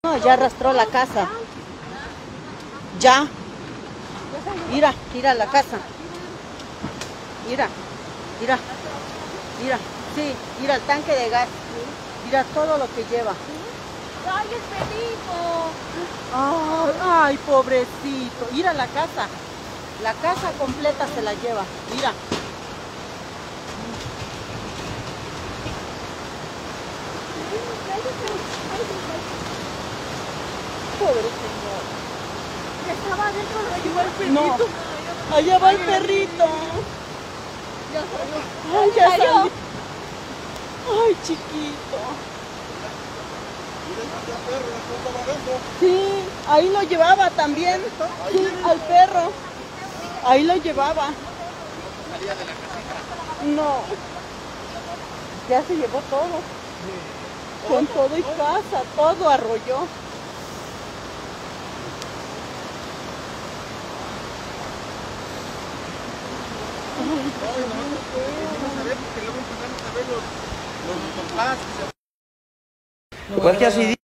No, ya arrastró la casa. Ya. Mira, mira la casa. Mira, mira, mira. Sí, mira el tanque de gas. Mira todo lo que lleva. ¡Ay, el perrito! Ay, ay, pobrecito. Mira la casa. La casa completa se la lleva. Mira. Pobre señor. Estaba adentro, lo llevó el perrito. No, allá va el perrito. Ya salió. Ay, ya salió. salió. Ay, chiquito. Sí, ahí lo llevaba también. Sí, al perro. Ahí lo llevaba. No. Ya se llevó todo. Con todo y casa, todo arrolló. Pues que así